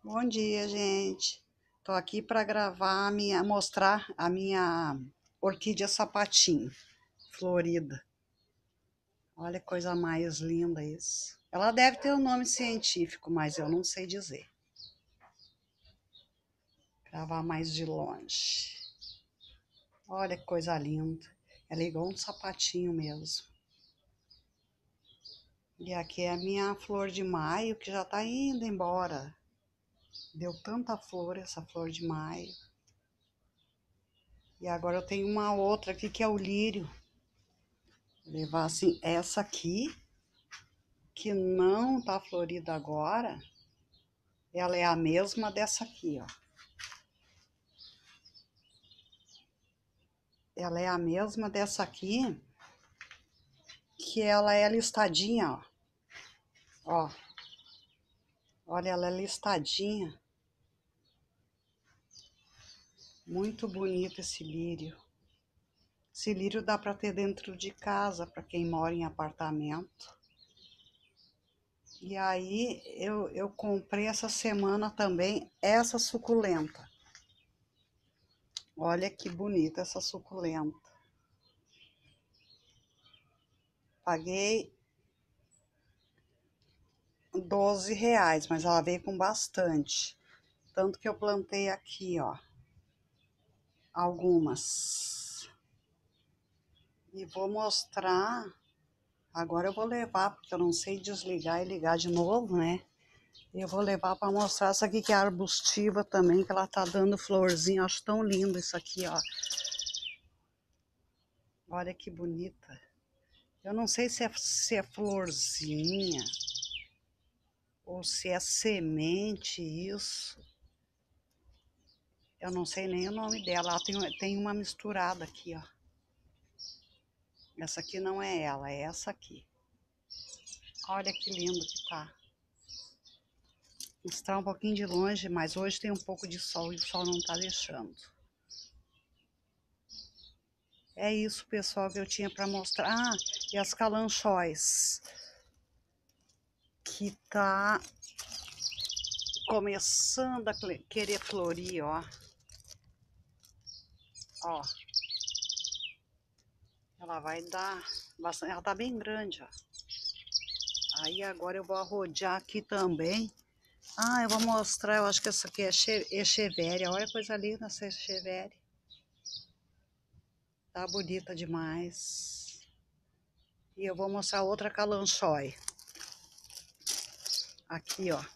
Bom dia, gente. Tô aqui para mostrar a minha orquídea sapatinho, florida. Olha que coisa mais linda isso. Ela deve ter um nome científico, mas eu não sei dizer. Gravar mais de longe. Olha que coisa linda. Ela é igual um sapatinho mesmo. E aqui é a minha flor de maio, que já tá indo embora. Deu tanta flor essa flor de maio. E agora eu tenho uma outra aqui que é o lírio. Vou levar assim essa aqui, que não tá florida agora. Ela é a mesma dessa aqui, ó. Ela é a mesma dessa aqui, que ela é listadinha, ó. Ó. Olha, ela é listadinha. Muito bonito esse lírio. Esse lírio dá para ter dentro de casa, para quem mora em apartamento. E aí eu comprei essa semana também essa suculenta. Olha que bonita essa suculenta. Paguei R$ 12, mas ela veio com bastante. Tanto que eu plantei aqui, ó, algumas. E vou mostrar. Agora eu vou levar, porque eu não sei desligar e ligar de novo, né? Eu vou levar para mostrar essa aqui que é arbustiva também, que ela tá dando florzinha. Acho tão lindo isso aqui, ó. Olha que bonita. Eu não sei se é florzinha ou se é semente isso. Eu não sei nem o nome dela. Ela tem uma misturada aqui, ó. Essa aqui não é ela, é essa aqui. Olha que lindo que tá. Está um pouquinho de longe, mas hoje tem um pouco de sol e o sol não tá deixando. É isso, pessoal, que eu tinha para mostrar. Ah, e as calanchóis, que tá começando a querer florir, ó. Ó. Ela vai dar bastante, ela tá bem grande, ó. Aí agora eu vou arrodear aqui também. Ah, eu vou mostrar, eu acho que essa aqui é echeveria. Olha a coisa linda essa echeveria. Tá bonita demais. E eu vou mostrar outra calanchói. Aqui, ó.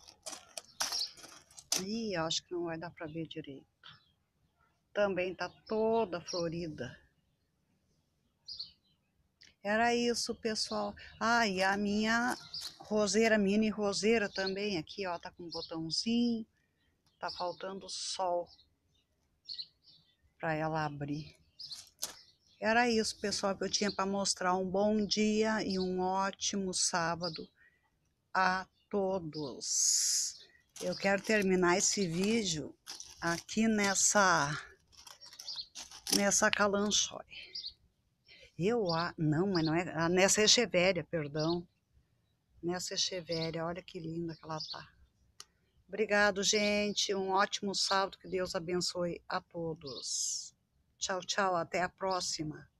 Ih, acho que não vai dar pra ver direito. Também tá toda florida. Era isso, pessoal. Ah, e a minha roseira, mini roseira também aqui, ó. Tá com um botãozinho. Tá faltando sol pra ela abrir. Era isso, pessoal, que eu tinha para mostrar. Um bom dia e um ótimo sábado a todos. Eu quero terminar esse vídeo aqui nessa calanchói. Não, mas não é, nessa echeveria, perdão. Nessa echeveria, olha que linda que ela tá. Obrigado, gente. Um ótimo sábado, que Deus abençoe a todos. Tchau, tchau, até a próxima.